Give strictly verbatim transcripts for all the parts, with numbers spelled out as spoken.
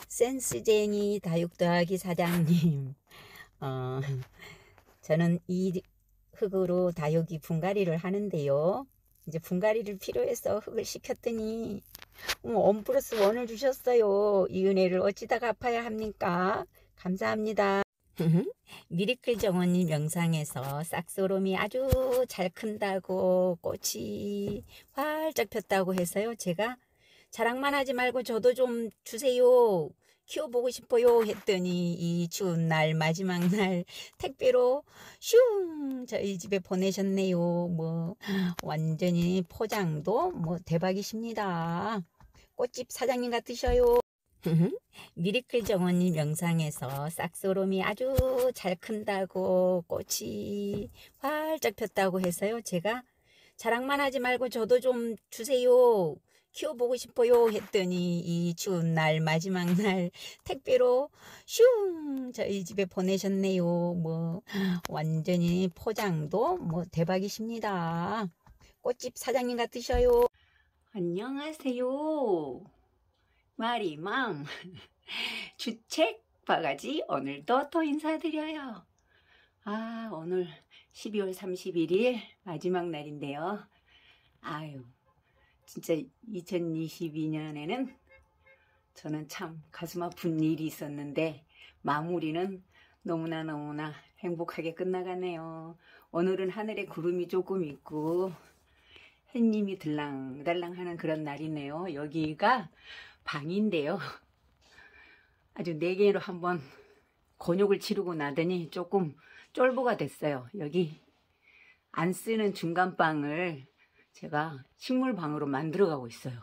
센스쟁이 다육 더하기 사장님, 어, 저는 이 흙으로 다육이 분갈이를 하는데요. 이제 분갈이를 필요해서 흙을 시켰더니 어머, 원 플러스 원을 주셨어요. 이 은혜를 어찌다 갚아야 합니까? 감사합니다. 미리클 정원님 영상에서 싹소롬이 아주 잘 큰다고 꽃이 활짝 폈다고 해서요. 제가 자랑만 하지 말고 저도 좀 주세요. 키워보고 싶어요 했더니 이 추운 날 마지막 날 택배로 슝 저희 집에 보내셨네요. 뭐 완전히 포장도 뭐 대박이십니다. 꽃집 사장님 같으셔요. 미리클 정원님 영상에서 싹소롬이 아주 잘 큰다고 꽃이 활짝 폈다고 해서요. 제가 자랑만 하지 말고 저도 좀 주세요. 키워보고 싶어요 했더니 이 추운 날 마지막 날 택배로 슝 저희 집에 보내셨네요. 뭐 완전히 포장도 뭐 대박이십니다. 꽃집 사장님 같으셔요. 안녕하세요. 마리맘 주책 바가지 오늘도 또 인사드려요. 아, 오늘 십이월 삼십일일 마지막 날인데요. 아유, 진짜 이천이십이년에는 저는 참 가슴 아픈 일이 있었는데 마무리는 너무나 너무나 행복하게 끝나가네요. 오늘은 하늘에 구름이 조금 있고 햇님이 들랑달랑 하는 그런 날이네요. 여기가 방인데요. 아주 네 개로 한번 곤욕을 치르고 나더니 조금 쫄보가 됐어요. 여기 안 쓰는 중간방을 제가 식물방으로 만들어가고 있어요.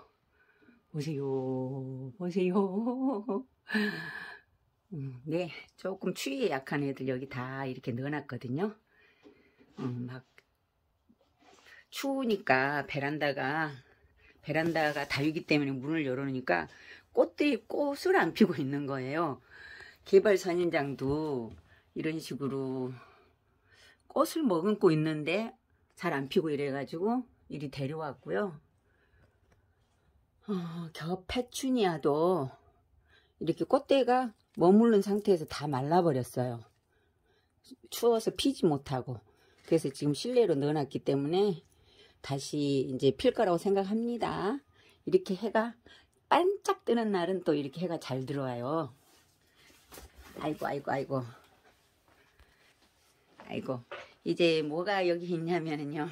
보세요, 보세요. 음, 네, 조금 추위에 약한 애들 여기 다 이렇게 넣어놨거든요. 음, 막 추우니까 베란다가 베란다가 다육이 때문에 문을 열어놓으니까 꽃들이 꽃을 안 피고 있는 거예요. 개발 선인장도 이런 식으로 꽃을 머금고 있는데 잘 안 피고 이래가지고 이리 데려왔고요. 어, 겨 페추니아도 이렇게 꽃대가 머무른 상태에서 다 말라버렸어요. 추워서 피지 못하고. 그래서 지금 실내로 넣어놨기 때문에 다시 이제 필 거라고 생각합니다. 이렇게 해가 반짝 뜨는 날은 또 이렇게 해가 잘 들어와요. 아이고 아이고 아이고 아이고 이제 뭐가 여기 있냐면은요,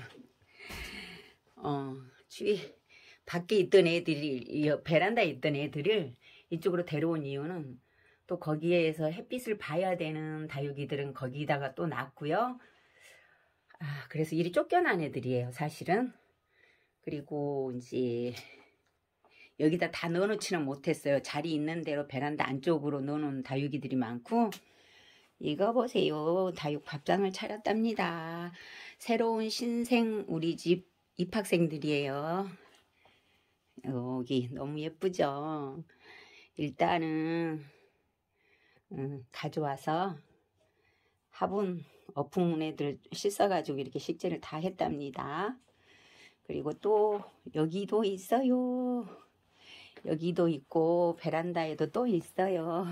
어 주위 밖에 있던 애들이 베란다에 있던 애들을 이쪽으로 데려온 이유는 또 거기에서 햇빛을 봐야 되는 다육이들은 거기다가 또 낳고요. 아, 그래서 일이 쫓겨난 애들이에요, 사실은. 그리고 이제 여기다 다 넣어놓지는 못했어요. 자리 있는 대로 베란다 안쪽으로 넣어놓은 다육이들이 많고. 이거 보세요. 다육 밥상을 차렸답니다. 새로운 신생 우리 집 입학생들이에요. 여기 너무 예쁘죠? 일단은 음, 가져와서 화분 어풍 애들 씻어가지고 이렇게 식재를 다 했답니다. 그리고 또 여기도 있어요. 여기도 있고 베란다에도 또 있어요.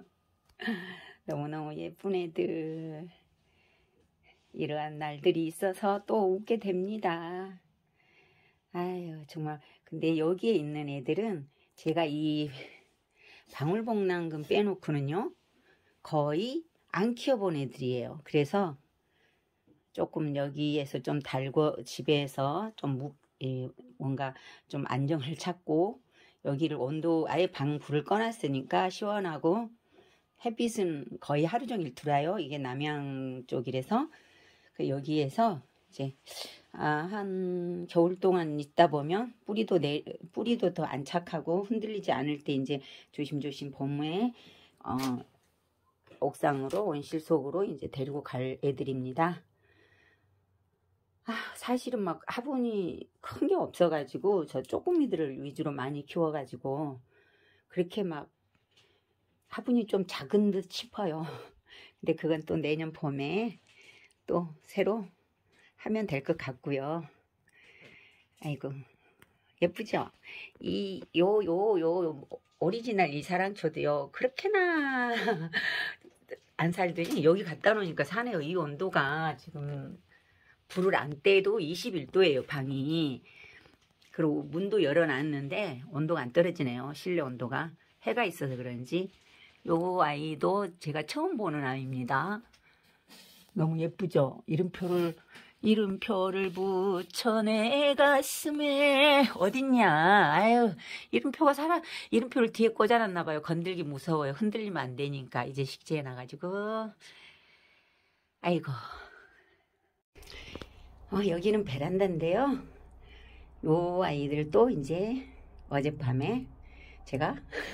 너무너무 예쁜 애들. 이러한 날들이 있어서 또 웃게 됩니다. 아유, 정말. 근데 여기에 있는 애들은 제가 이 방울복랑금 빼놓고는요 거의 안 키워본 애들이에요. 그래서 조금 여기에서 좀 달고 집에서 좀 묵, 예, 뭔가 좀 안정을 찾고 여기를 온도 아예 방 불을 꺼놨으니까 시원하고 햇빛은 거의 하루 종일 들어와요. 이게 남양 쪽이라서. 여기에서 이제 아, 한 겨울 동안 있다 보면 뿌리도 내 뿌리도 더 안착하고 흔들리지 않을 때 이제 조심조심 봄에 어, 옥상으로 온실 속으로 이제 데리고 갈 애들입니다. 아, 사실은 막 화분이 큰 게 없어가지고 저 쪼꼬미들을 위주로 많이 키워가지고 그렇게 막 화분이 좀 작은 듯 싶어요. 근데 그건 또 내년 봄에 또 새로 하면 될 것 같고요. 아이고, 예쁘죠? 이 요 요 요 오리지널 이사랑초도요 그렇게나 안 살더니 여기 갖다 놓으니까 사네요. 이 온도가 지금 불을 안 떼도 이십일 도예요 방이. 그리고 문도 열어놨는데 온도가 안 떨어지네요. 실내 온도가. 해가 있어서 그런지. 요 아이도 제가 처음 보는 아이입니다. 너무 예쁘죠? 이름표를 이름표를 붙여 내 가슴에 어딨냐. 아유, 이름표가 살아. 이름표를 뒤에 꽂아놨나 봐요. 건들기 무서워요. 흔들리면 안 되니까. 이제 식재해 놔가지고. 아이고. 어, 여기는 베란다인데요. 요 아이들도 이제 어젯밤에 제가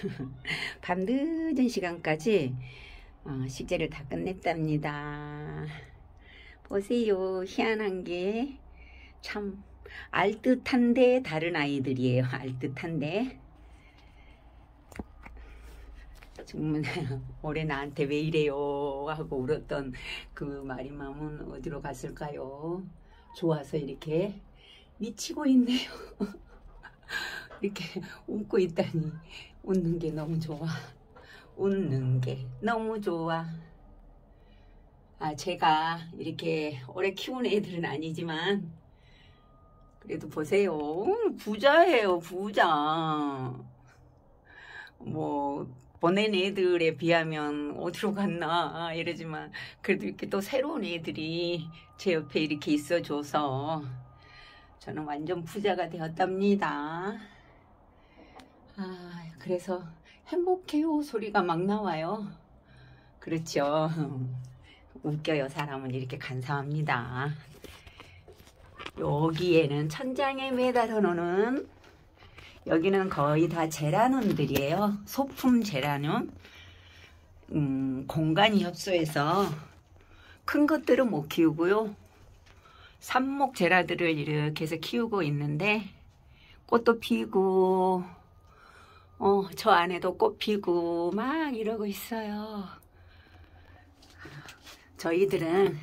밤늦은 시간까지 어, 식재를 다 끝냈답니다. 보세요. 희한한 게 참 알듯한데 다른 아이들이에요. 알듯한데 정말 올해 나한테 왜 이래요 하고 울었던 그 마리맘은 어디로 갔을까요? 좋아서 이렇게 미치고 있네요. 이렇게 웃고 있다니 웃는 게 너무 좋아. 웃는 게 너무 좋아. 아, 제가 이렇게 오래 키운 애들은 아니지만 그래도 보세요. 부자예요, 부자. 뭐 보낸 애들에 비하면 어디로 갔나 이러지만 그래도 이렇게 또 새로운 애들이 제 옆에 이렇게 있어줘서 저는 완전 부자가 되었답니다. 아, 그래서 행복해요 소리가 막 나와요. 그렇죠. 웃겨요. 사람은 이렇게 간사합니다. 여기에는 천장에 매달아 놓는 여기는 거의 다 제라늄들이에요. 소품 제라늄. 음, 공간이 협소해서 큰 것들은 못 키우고요. 삽목 제라들을 이렇게 해서 키우고 있는데 꽃도 피고 어, 저 안에도 꽃 피고 막 이러고 있어요. 저희들은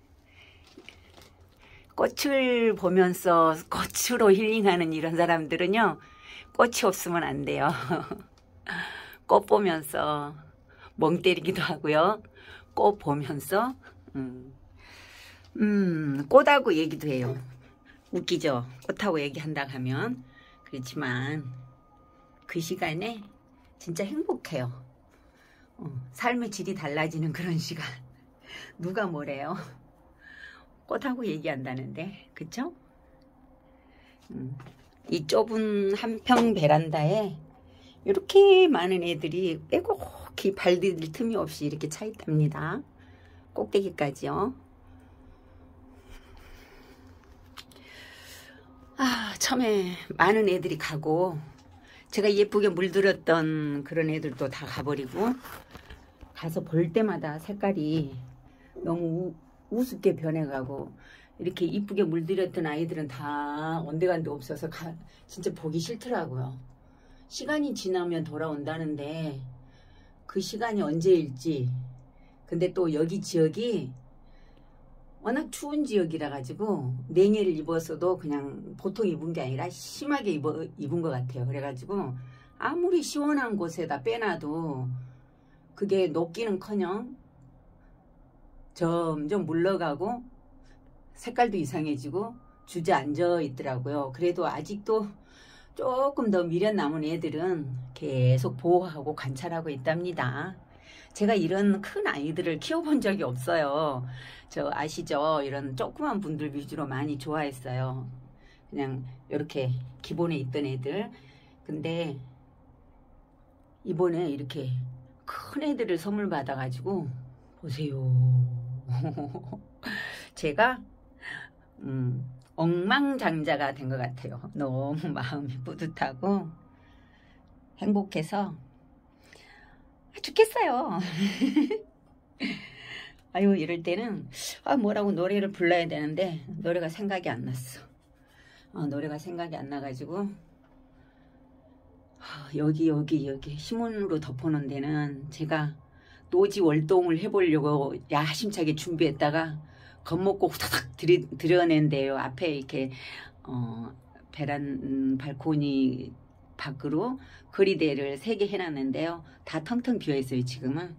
꽃을 보면서 꽃으로 힐링하는 이런 사람들은요. 꽃이 없으면 안 돼요. 꽃 보면서 멍 때리기도 하고요. 꽃 보면서 음, 음 꽃하고 얘기도 해요. 웃기죠? 꽃하고 얘기한다고 하면. 그렇지만 그 시간에 진짜 행복해요. 어, 삶의 질이 달라지는 그런 시간. 누가 뭐래요? 꽃하고 얘기한다는데, 그쵸? 음, 이 좁은 한평 베란다에 이렇게 많은 애들이 빼곡히 발디딜 틈이 없이 이렇게 차 있답니다. 꼭대기까지요. 아, 처음에 많은 애들이 가고 제가 예쁘게 물들였던 그런 애들도 다 가버리고 가서 볼 때마다 색깔이 너무 우, 우습게 변해가고 이렇게 이쁘게 물들였던 아이들은 다 온데간데 없어서 가, 진짜 보기 싫더라고요. 시간이 지나면 돌아온다는데 그 시간이 언제일지. 근데 또 여기 지역이 워낙 추운 지역이라 가지고 냉해를 입었어도 그냥 보통 입은 게 아니라 심하게 입어, 입은 것 같아요. 그래가지고 아무리 시원한 곳에다 빼놔도 그게 녹기는커녕 점점 물러가고 색깔도 이상해지고 주저앉아 있더라고요. 그래도 아직도 조금 더 미련 남은 애들은 계속 보호하고 관찰하고 있답니다. 제가 이런 큰 아이들을 키워본 적이 없어요. 저 아시죠? 이런 조그만 분들 위주로 많이 좋아했어요. 그냥 이렇게 기본에 있던 애들. 근데 이번에 이렇게 큰 애들을 선물 받아가지고 보세요. 제가 음, 엉망장자가 된 것 같아요. 너무 마음이 뿌듯하고 행복해서 죽겠어요. 아유, 이럴 때는 아, 뭐라고 노래를 불러야 되는데 노래가 생각이 안 났어. 어, 노래가 생각이 안 나가지고 아, 여기 여기 여기 신문으로 덮어놓은 데는 제가 노지 월동을 해보려고 야심차게 준비했다가 겁먹고 후다닥 들이, 들여낸대요. 앞에 이렇게 어, 베란 음, 발코니 밖으로 거리대를 세 개 해놨는데요. 다 텅텅 비어있어요 지금은.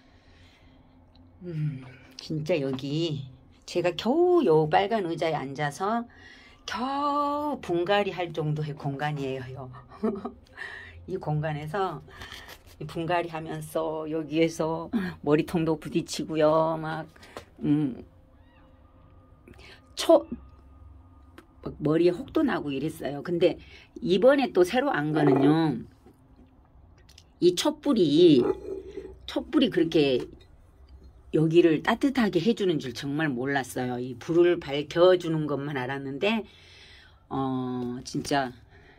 음, 진짜 여기 제가 겨우 요 빨간 의자에 앉아서 겨우 분갈이 할 정도의 공간이에요. 이 공간에서 분갈이 하면서 여기에서 머리통도 부딪히고요. 막 음, 초 막 머리에 혹도 나고 이랬어요. 근데 이번에 또 새로 안 거는요. 이 촛불이 촛불이 그렇게 여기를 따뜻하게 해주는 줄 정말 몰랐어요. 이 불을 밝혀주는 것만 알았는데 어 진짜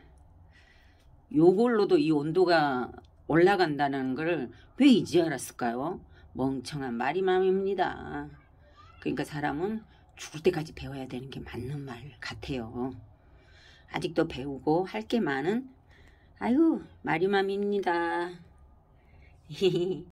요걸로도 이 온도가 올라간다는 걸 왜 이제 알았을까요? 멍청한 말이맘입니다. 그러니까 사람은 죽을 때까지 배워야 되는 게 맞는 말 같아요. 아직도 배우고 할 게 많은 아유 말이맘입니다.